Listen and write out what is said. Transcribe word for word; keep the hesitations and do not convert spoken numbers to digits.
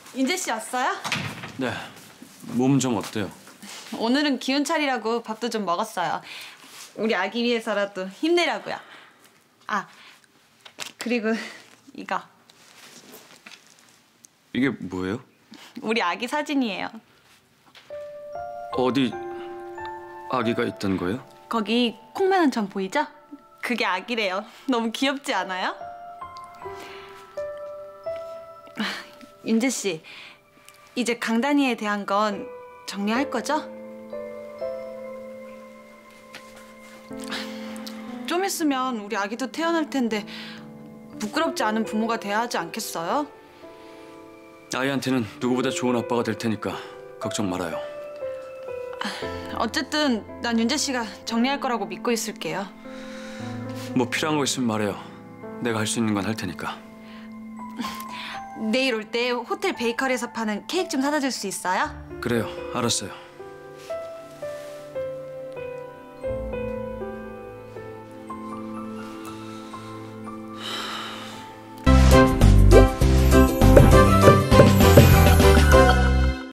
윤재 씨 왔어요? 네. 몸 좀 어때요? 오늘은 기운 차리라고 밥도 좀 먹었어요. 우리 아기 위해서라도 힘내라고요. 아, 그리고 이거. 이게 뭐예요? 우리 아기 사진이에요. 어디 아기가 있던 거예요? 거기 콩만한 점 보이죠? 그게 아기래요. 너무 귀엽지 않아요? 윤재 씨, 이제 강다니에 대한 건 정리할 거죠? 좀 있으면 우리 아기도 태어날 텐데 부끄럽지 않은 부모가 돼야 하지 않겠어요? 아이한테는 누구보다 좋은 아빠가 될 테니까 걱정 말아요. 어쨌든 난 윤재 씨가 정리할 거라고 믿고 있을게요. 뭐 필요한 거 있으면 말해요. 내가 할 수 있는 건 할 테니까. 내일 올 때 호텔 베이커리에서 파는 케이크 좀 사다 줄 수 있어요? 그래요. 알았어요.